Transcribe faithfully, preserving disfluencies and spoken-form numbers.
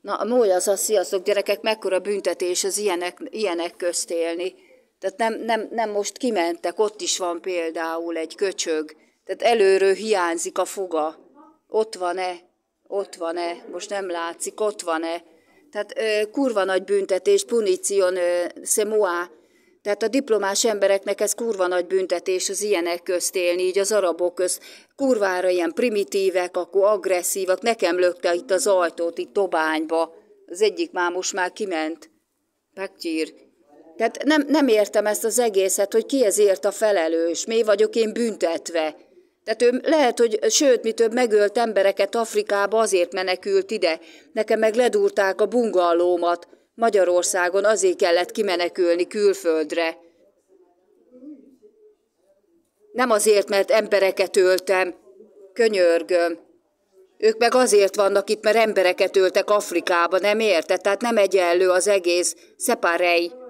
Na, a mólya az a sziasztok gyerekek, mekkora büntetés az ilyenek, ilyenek közt élni. Tehát nem, nem, nem most kimentek, ott is van például egy köcsög. Tehát előről hiányzik a foga. Ott van-e? Ott van-e? Most nem látszik, ott van-e? Tehát ö, kurva nagy büntetés, punicion c'est moi. Tehát a diplomás embereknek ez kurva nagy büntetés az ilyenek közt élni, így az arabok közt. Kurvára ilyen primitívek, akkor agresszívak. Nekem lökte itt az ajtót, itt Tobányba. Az egyik már most már kiment. Meggyír. Tehát nem, nem értem ezt az egészet, hogy ki ezért a felelős. Mi vagyok én büntetve. Tehát ő lehet, hogy sőt, mi több megölt embereket Afrikába, azért menekült ide. Nekem meg ledúrták a bungallómat. Magyarországon azért kellett kimenekülni külföldre. Nem azért, mert embereket öltem, könyörgöm. Ők meg azért vannak itt, mert embereket öltek Afrikába, nem érted? Tehát nem egyenlő az egész, szeparej.